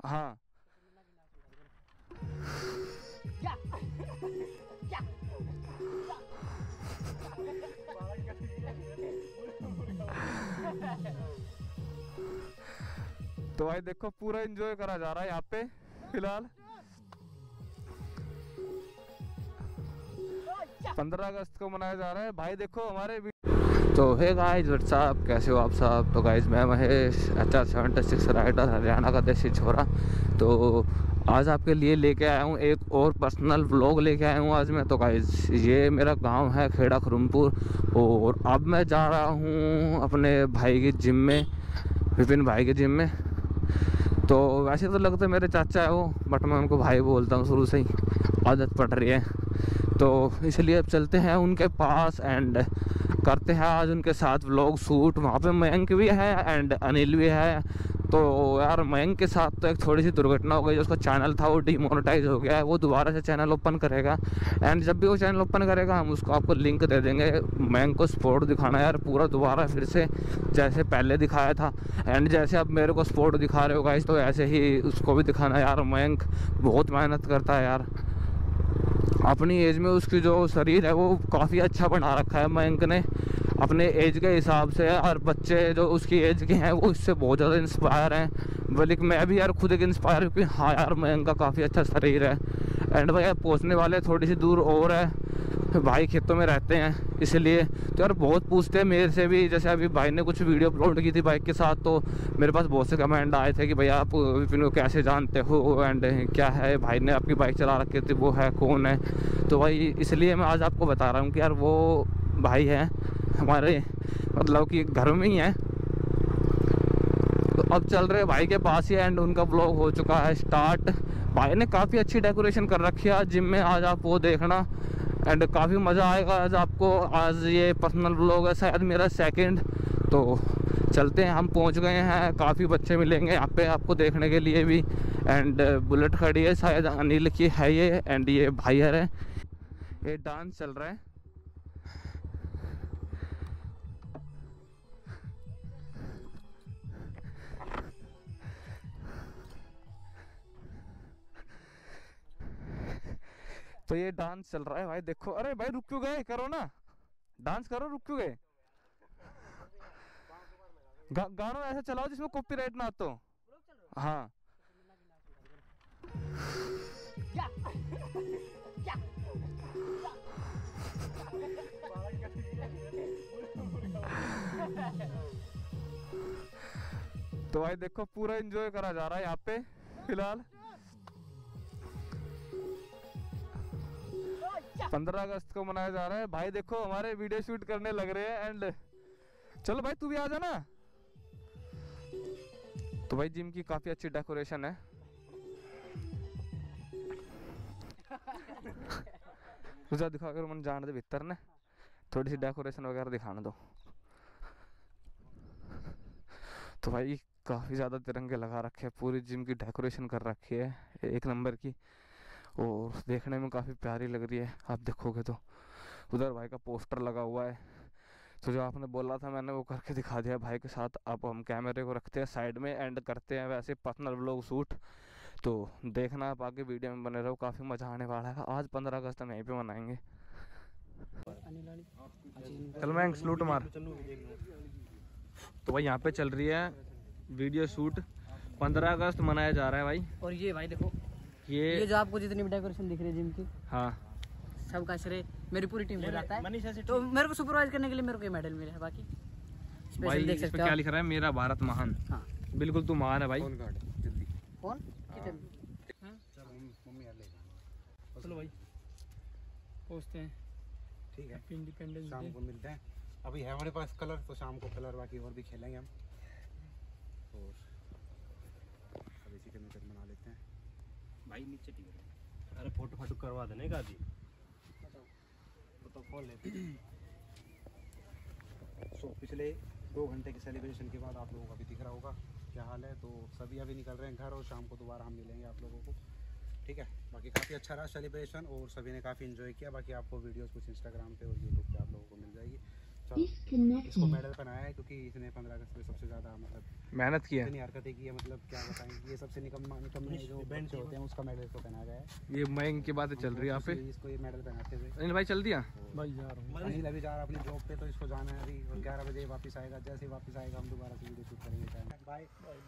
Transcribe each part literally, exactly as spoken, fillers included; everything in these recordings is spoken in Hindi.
हाँ तो भाई देखो पूरा एंजॉय करा जा रहा है यहाँ पे फिलहाल। पंद्रह अगस्त को मनाया जा रहा है भाई। देखो हमारे तो हे गाइस व्हाट्सअप, कैसे हो आप सब। तो गाइस मैं Mahesh, H R seventy six rider, Haryana का देसी छोरा। तो आज आपके लिए लेके आया हूँ एक और पर्सनल व्लॉग लेके आया हूँ आज मैं। तो गाइस ये मेरा गांव है खेड़ा खरुमपुर, और अब मैं जा रहा हूँ अपने भाई की जिम में, विपिन भाई के जिम में। तो वैसे तो लगता है मेरे चाचा है वो, बट मैं उनको भाई बोलता हूँ, शुरू से ही आदत पड़ रही है। तो इसलिए अब चलते हैं उनके पास एंड करते हैं आज उनके साथ व्लॉग शूट। वहाँ पे मयंक भी है एंड अनिल भी है। तो यार मयंक के साथ तो एक थोड़ी सी दुर्घटना हो गई, जो उसका चैनल था वो डिमोनेटाइज हो गया है। वो दोबारा से चैनल ओपन करेगा एंड जब भी वो चैनल ओपन करेगा हम उसको आपको लिंक दे देंगे। मयंक को सपोर्ट दिखाना यार पूरा दोबारा फिर से जैसे पहले दिखाया था, एंड जैसे अब मेरे को सपोर्ट दिखा रहे हो गाइस, तो ऐसे ही उसको भी दिखाना यार। मयंक बहुत मेहनत करता है यार, अपनी एज में उसकी जो शरीर है वो काफ़ी अच्छा बना रखा है मयंक ने अपने एज के हिसाब से। और बच्चे जो उसकी एज के हैं वो इससे बहुत ज़्यादा इंस्पायर हैं। बल्कि मैं भी यार खुद एक इंस्पायर हूँ कि हाँ यार मयंक का काफ़ी अच्छा शरीर है। एंड भाई पहुँचने वाले थोड़ी सी दूर और है, भाई खेतों में रहते हैं इसलिए। तो यार बहुत पूछते हैं मेरे से भी, जैसे अभी भाई ने कुछ वीडियो अपलोड की थी बाइक के साथ, तो मेरे पास बहुत से कमेंट आए थे कि भैया आप विपिन को कैसे जानते हो एंड क्या है, भाई ने आपकी बाइक चला रखी थी, वो है कौन है। तो भाई इसलिए मैं आज आपको बता रहा हूँ कि यार वो भाई हैं हमारे, मतलब कि घर में ही हैं। तो अब चल रहे भाई के पास ही एंड उनका ब्लॉग हो चुका है स्टार्ट। भाई ने काफ़ी अच्छी डेकोरेशन कर रखी है आज जिम में, आज आप वो देखना एंड काफ़ी मज़ा आएगा आज आपको। आज ये पर्सनल व्लॉग है शायद मेरा सेकंड। तो चलते हैं, हम पहुंच गए हैं, काफ़ी बच्चे मिलेंगे यहाँ पे आपको देखने के लिए भी। एंड बुलेट खड़ी है, शायद अनिल की है ये, एंड ये भाई है, ये डांस चल रहा है। तो ये डांस चल रहा है भाई देखो। अरे भाई रुक क्यों गए, करो ना डांस करो, रुक क्यों गए। गा, गाना ऐसा चलाओ जिसमें कॉपीराइट ना तो। हाँ तो भाई देखो पूरा एंजॉय करा जा रहा है यहाँ पे फिलहाल। पंद्रह अगस्त को मनाया जा रहा है भाई। देखो हमारे वीडियो शूट करने लग रहे हैं एंड चलो भाई तू भी आ जाना। तो भाई जिम की काफी अच्छी डेकोरेशन है। तुझा दिखा कर मन जान दे भीतर ने, थोड़ी सी डेकोरेशन वगैरह दिखाना दो। तो भाई काफ़ी ज़्यादा तिरंगे लगा रखे हैं, पूरी जिम की डेकोरेशन कर रखी है एक नंबर की, और देखने में काफ़ी प्यारी लग रही है। आप देखोगे तो उधर भाई का पोस्टर लगा हुआ है। तो जो आपने बोला था मैंने वो करके दिखा दिया भाई के साथ। अब हम कैमरे को रखते हैं साइड में एंड करते हैं वैसे पर्सनल व्लॉग शूट। तो देखना आप आगे वीडियो में बने रहो, काफ़ी मज़ा आने वाला है। आज पंद्रह अगस्त हम यहीं पे मनाएंगे। चल मैं सलूट मार। तो भाई यहाँ पे चल रही है वीडियो शूट, पंद्रह अगस्त मनाया जा रहा है भाई। और ये भाई देखो ये ये जो आपको जितनी भी डेकोरेशन दिख रही है जिम की, हाँ सबका श्रेय मेरी पूरी टीम को जाता है। तो मेरे को सुपरवाइज करने के लिए मेरे को ये मेडल मिला है। बाकी भाई देख इस सकते पे क्या लिख रहा है, मेरा भारत महान। हाँ बिल्कुल तू महान है भाई। कौन चलो भाई पहुँचते हैं, ठीक है, इंडिपेंडेंस शाम को मिलते हैं। अभी है हमारे पास कलर, तो शाम को कलर बाकी और भी खेलेंगे हम, और अब इसी के अंदर बना लेते हैं भाई। नीचे ठीक है, अरे फोटो फाटो करवा देने का जी, तो खोल लेते हैं। सो पिछले दो घंटे के सेलिब्रेशन के बाद आप लोगों को अभी दिख रहा होगा क्या हाल है। तो सभी अभी निकल रहे हैं घर, और शाम को दोबारा हम मिलेंगे आप लोगों को, ठीक है। बाकी काफ़ी अच्छा रहा सेलिब्रेशन और सभी ने काफ़ी इन्जॉय किया। बाकी आपको वीडियोस कुछ इंस्टाग्राम पे और यूट्यूब पे आप लोगों को मिल जाएगी। चलो इसको मेडल बनाया है क्योंकि इसने पंद्रह अगस्त में सबसे ज़्यादा मतलब मेहनत की है, इतनी हरकतें की है, मतलब क्या बताएं। ये सबसे निकम्मा निकम्मे जो बच्चे होते हैं उसका मेडल इसको पहनाया गया है। ये मयंक की बातें चल रही है यहाँ पे, इसको ये मेडल पहनाते हुए। अनिल भाई चल दिया भाई जा रहा हूँ, अनिल अभी जा रहा है अपनी जॉब पे, तो इसको जाना है अभी और ग्यारह बजे वापस आएगा। जैसे ही वापस आएगा हम दोबारा से वीडियो शूट करेंगे। Time bye bye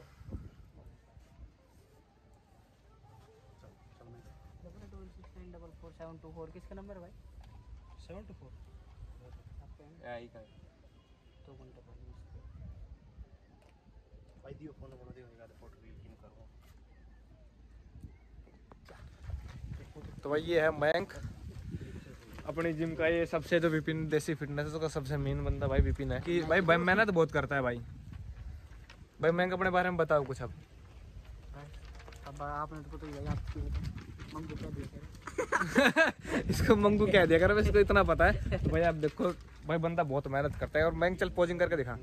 double four seven two four किसका नंबर है भाई? सेवन टू फोर यही का दो घंटे पहले भाई दियो फोन नंबर दियो फोटो क्लिक करो। तो भाई ये है मयंक अपनी जिम का, ये सबसे जो विपिन देसी फिटनेस का सबसे मेन बंदा भाई विपिन है कि भाई मेहनत तो बहुत करता है भाई। भाई मयंक अपने बारे में बताओ कुछ। अब अब आपने तो पता ही है, आप मंगू क्या दिया इसको मंगू क्या दिया कर, इसको इतना पता है। तो भाई आप देखो भाई बंदा बहुत मेहनत करता है। और मयंक चल पोजिंग करके दिखा।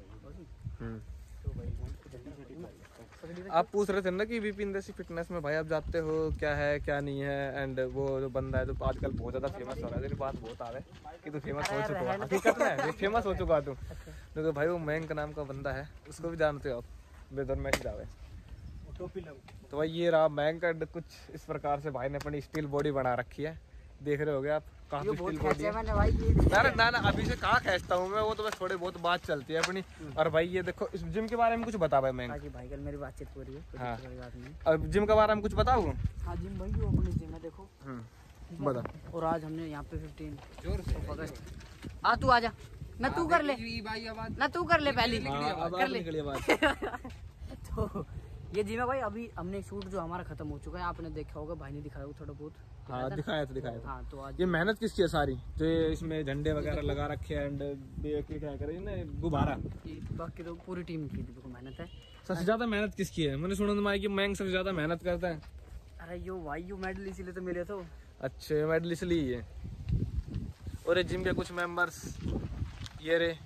आप पूछ रहे थे ना कि विपिन देसी फिटनेस में भाई आप जाते हो क्या है क्या नहीं है, एंड वो जो बंदा है जो आजकल बहुत ज्यादा फेमस हो रहा है, तेरी बात बहुत आ रहा है कि तू फेमस हो चुका है। हकीकत में फेमस हो चुका तू, क्योंकि भाई वो मयंक नाम का बंदा है, उसको भी जानते हो आप, बेदर में जावे। तो भाई ये रहा मयंक, कुछ इस प्रकार से भाई ने अपनी स्टील बॉडी बना रखी है, देख रहे होगे आप, काफी स्टील बॉडी है। ना ना ना अभी से कहाँ खींचता हूँ मैं, वो तो बस थोड़ी बहुत बात चलती है अपनी। और भाई ये देखो इस जिम के बारे में कुछ बता भाई मयंक। जी भाई कल मेरी बातचीत हो रही है, कोई हाँ। बात नहीं। अब जिम के बारे में कुछ बताओ। हाँ जिम भाई वो अपनी जिम है देखो, बता। और आज हमने यहाँ पे फिफ्टीन अगस्त, आ तू आजा ना, तू कर ले ना, तू कर ले पहले कर ले। तो ये जिम है भाई, अभी हमने शूट जो हमारा खत्म हो चुका है, आपने देखा होगा, भाई ने दिखाया होगा थोड़ा बहुत। हाँ दिखाया था दिखाया था। हाँ तो आज ये मेहनत किसकी है सारी, जो ये इसमें झंडे वगैरह लगा रखे हैं एंड क्या करे ना गुब्बारा, बाकी तो पूरी टीम की देखो मेहनत है। सबसे ज्यादा मेहनत किसकी है? मैंने सुना था कि मयंक सबसे ज्यादा मेहनत करता है। अरे यो भाई यो मेडल इसीलिए तो मिले तो। अच्छे मेडल इसलिए है। और जिम के कुछ मेंबर्स ये रे,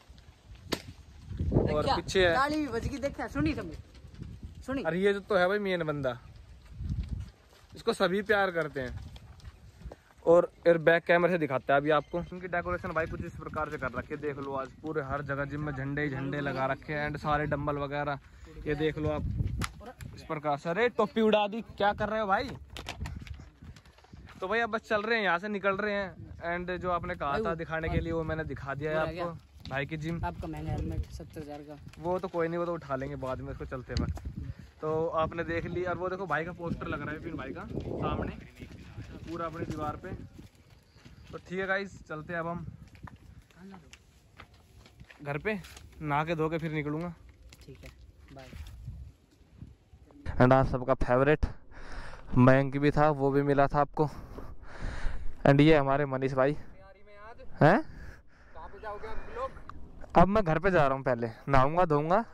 और पीछे है ताली बज गई, देखा सुनी तुमने सुनी? अरे ये जो तो है भाई मेन बंदा, इसको सभी प्यार करते हैं। और फिर बैक कैमरे से दिखाता है अभी आपको। उनकी डेकोरेशन भाई कुछ इस प्रकार से कर रखी है, देख लो आज पूरे हर जगह जिम में झंडे झंडे लगा रखे हैं एंड सारे डंबल वगैरह, ये देख लो आप इस प्रकार से। अरे टोपी उड़ा दी, क्या कर रहे हो भाई? तो भाई अब बस चल रहे हैं, यहाँ से निकल रहे हैं एंड जो आपने कहा था दिखाने के लिए वो मैंने दिखा दिया है आपको। भाई की जिम आपका महंगा हेलमेट सत्तर हजार का, वो तो कोई नहीं, वो तो उठा लेंगे बाद में इसको चलते वक्त। तो आपने देख ली। और वो देखो भाई का पोस्टर लग रहा है विपिन भाई का सामने पूरा अपनी दीवार पे। तो ठीक है गाइस, चलते हैं अब हम घर पे, नहा के धो के फिर निकलूंगा। ठीक है बाय। एंड आज सबका फेवरेट मयंक भी था, वो भी मिला था आपको। एंड ये हमारे मनीष भाई हैं। अब मैं घर पे जा रहा हूँ, पहले नहाऊंगा धोऊंगा।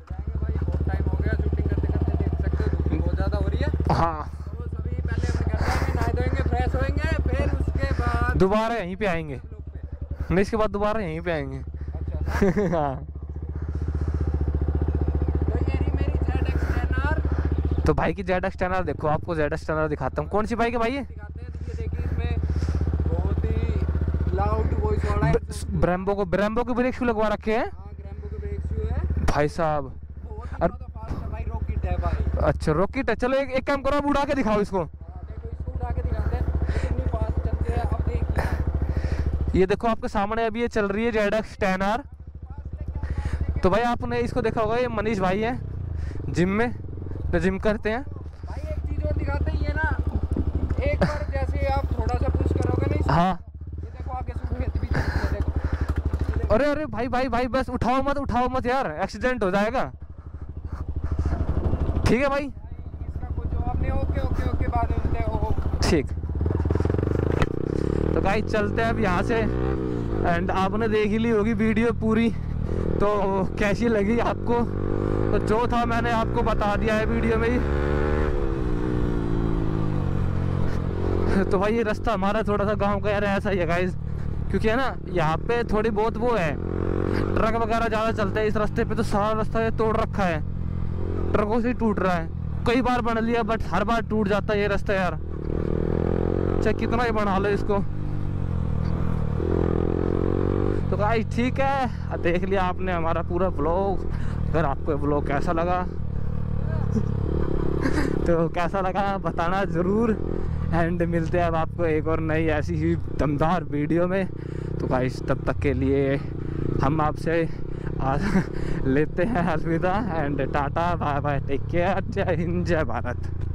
हाँ तो सभी पहले अपने घर जाएंगे, नहाए धोएंगे, फ्रेश होएंगे, फिर उसके बाद दोबारा यहीं पे आएंगे। नहीं इसके बाद दोबारा यहीं पे आएंगे। अच्छा हाँ तो ये रही मेरी जेड एक्स टेन आर। तो भाई की जेड एक्स टेन आर देखो, आपको जेड एक्स टेन आर दिखाता हूँ। कौन सी बाइक है भाई ये? दिखाते हैं, तो ये देखिए इसमें बहुत ही लाउड वॉइस वाला है। ब्रेम्बो को ब्रेम्बो के ब्रेक शू लगवा रखे हैं। हाँ ग्रैम्बो के ब्रेक शू है भाई साहब, बहुत ही ज्यादा फास्ट है भाई, रॉकेट है भाई। अच्छा रॉकेट है। चलो एक, एक काम करो, अब उड़ा के दिखाओ इसको। हाँ, देखो इसको उड़ा के दिखाते हैं कितनी फास्ट चलती है। अब देखिए ये देखो आपके सामने अभी ये चल रही है जेड एक्स टेन आर। तो भाई आपने इसको देखा होगा, ये मनीष भाई है जिम में, तो जिम करते हैं भाई। एक चीज और दिखाते हैं, ये ना एक बार जैसे आप थोड़ा सा पुश करोगे ना, हाँ। ये देखो आगे सुखेत भी चलती है, देखो। अरे अरे भाई भाई भाई बस उठाओ मत उठाओ मत यार, एक्सीडेंट हो जाएगा। ठीक है भाई, इसका कोई जवाब नहीं। ओके ओके ओके बाद में मिलते हैं। ठीक। तो गाइस चलते हैं अब यहाँ से। एंड आपने देख ही ली होगी वीडियो पूरी, तो कैसी लगी आपको? तो जो था मैंने आपको बता दिया है वीडियो में ही। तो भाई ये रास्ता हमारा थोड़ा सा गांव का यार ऐसा ही है गाइस, क्योंकि है ना यहाँ पे थोड़ी बहुत वो है, ट्रक वगैरह ज़्यादा चलते हैं इस रास्ते पे। तो सारा रास्ता ये तोड़ रखा है, ट्रकों से टूट रहा है। कई बार बना लिया बट हर बार टूट जाता है ये रास्ता यार, चाहे कितना ही बना लो इसको। तो गाइस ठीक है, देख लिया आपने हमारा पूरा ब्लॉग। अगर आपको ये व्लॉग कैसा लगा तो कैसा लगा बताना ज़रूर। एंड मिलते हैं अब आपको एक और नई ऐसी ही दमदार वीडियो में। तो गाइस तब तक के लिए हम आपसे लेते हैं अलविदा and tata bye bye, take care, जय हिंद जय भारत।